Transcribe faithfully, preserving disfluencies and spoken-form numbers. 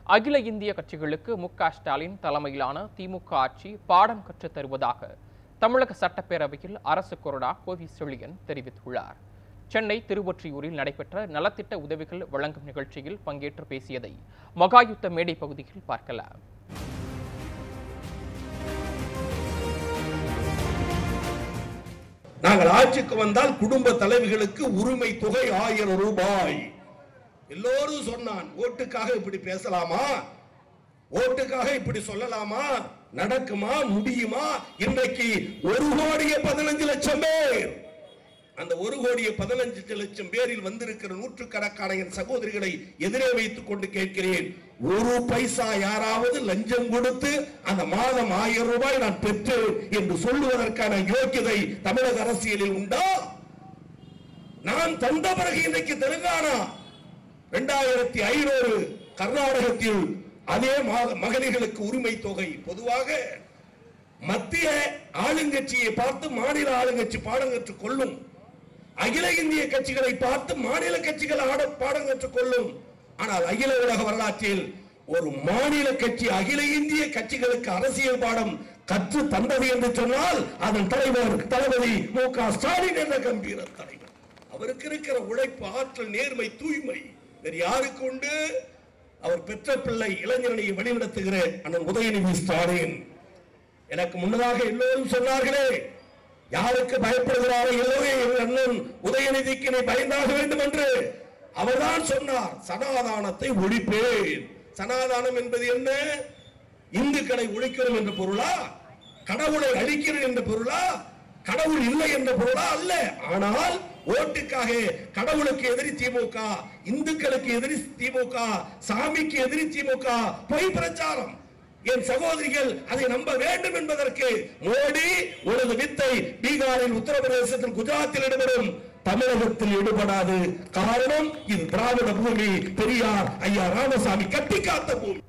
அகில இந்திய கட்சிகளுக்கு மு க ஸ்டாலின் தலைமையிலான திமுக ஆட்சி பாடம் கற்றுத் தருவதாக தமிழக சட்டப்பேரவையில் அரசு கொறடா கோவி செழியன் தெரிவித்துள்ளார். சென்னை திருவொற்றியூரில் நடைபெற்ற நலத்திட்ட உதவிகள் வழங்கும் நிகழ்ச்சியில் பங்கேற்று பேசியதை மகாயுத்த மேடை பகுதியில் பார்க்கலாம். நாங்கள் ஆட்சிக்கு வந்தால் குடும்ப தலைவிகளுக்கு உரிமை தொகை ஆயிரம் ரூபாய். எல்லோரும் சொன்னான், ஓட்டுக்காக இப்படி பேசலாமா, ஓட்டுக்காக இப்படி சொல்லலாமா, நடக்குமா, முடியுமா? இன்றைக்கு ஒரு கோடியே பதினஞ்சு லட்சம் பேர், அந்த ஒரு கோடியே பதினஞ்சு லட்சம் பேரில் வந்திருக்கிற நூற்றுக்கணக்கான என் சகோதரிகளை எதிரே வைத்துக் கொண்டு கேட்கிறேன், ஒரு பைசா யாராவது லஞ்சம் கொடுத்து அந்த மாதம் ஆயிரம் ரூபாய் நான் பெற்று என்று சொல்லுவதற்கான யோக்கியதை தமிழக அரசியலில் உண்டா? நான் தந்த பிறகு இன்றைக்கு தெலுங்கானா இரண்டாயிரத்தி ஐநூறு, கர்நாடகத்தில் அதே மகளிர்களுக்கு உரிமை தொகை. பொதுவாக மத்திய ஆளுங்கட்சியை பார்த்து மாநில ஆளுங்கட்சி பாடம் கற்றுக் கொள்ளும், அகில இந்திய கட்சிகளை பார்த்து மாநில கட்சிகள் பாடம் கற்றுக் கொள்ளும். ஆனால் அகில உலக வரலாற்றில் ஒரு மாநில கட்சி அகில இந்திய கட்சிகளுக்கு அரசியல் பாடம் கற்று தந்தது என்று சொன்னால் அதன் தலைவர் தளபதி மு க ஸ்டாலின் என்ற கம்பீர தலைவர். அவருக்கு இருக்கிற உழைப்பு, ஆற்றல், நேர்மை, தூய்மை வேறு யாருக்கு உண்டு? அவர் பெற்ற பிள்ளை இளைஞரணியை வழிநடத்துகிற அண்ணன் உதயநிதி ஸ்டாலின். எனக்கு முன்னதாக எல்லோரும் சொன்னார்களே, யாருக்கு பயப்படுகிறாரோ எல்லோரும் அண்ணன் உதயநிதிக்கு நீ பயந்தாக வேண்டும் என்று. அவர்தான் சொன்னார், சனாதானத்தை ஒழிப்பேன். சனாதானம் என்பது என்ன? இந்துக்களை ஒழிக்கிறோம் என்ற பொருளா? கடவுளை அழிக்கிறோம் என்ற பொருளா? கடவுள் இல்லை என்ற பொருளா? அல்ல. ஆனால் ஓட்டுக்காக கடவுளுக்கு எதிரி திமுக, இந்துக்களுக்கு எதிரி திமுக, சாமிக்கு எதிரி திமுக, பொய் பிரச்சாரம். என் சகோதரிகள் அதை நம்ப வேண்டும் என்பதற்கு மோடி உனது வித்தை பீகாரில், உத்தரப்பிரதேசத்தில், குஜராத்தில் ஈடுபடும், தமிழகத்தில் ஈடுபடாது. காரணம், இது திராவிட பூமி, பெரியார் ஐயா ராமசாமி கட்டி காத்த பூமி.